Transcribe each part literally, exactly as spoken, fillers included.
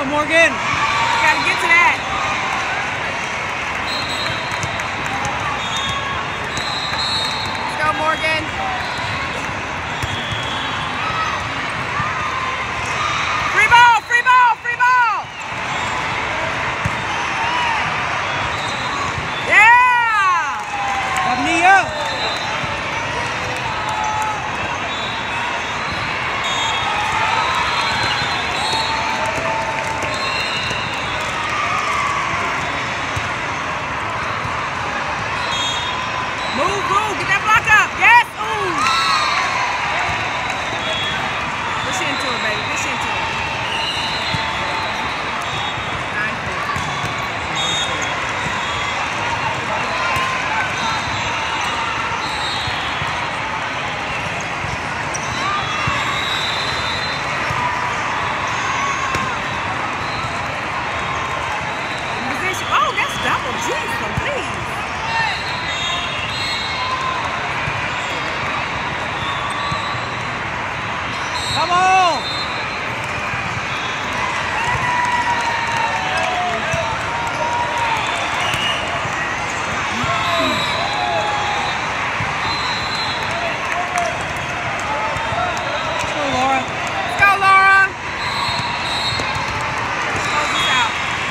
Go, Morgan. Gotta get to that. Let's go, Morgan. Free ball, free ball, free ball. Yeah. Have knee up. Move, move, get that block up. Yes, ooh. Push into it, baby, push into it. Nine, four. In position. Oh, that's double G, so please. Come on! Let's go, Laura. Let's go, Laura. Let's close this out.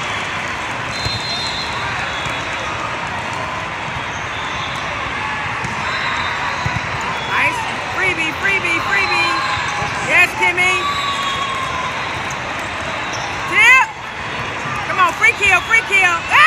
Nice. Freebie, freebie, freebie. Yes, Kimmy. Tip. Come on, free kill, free kill.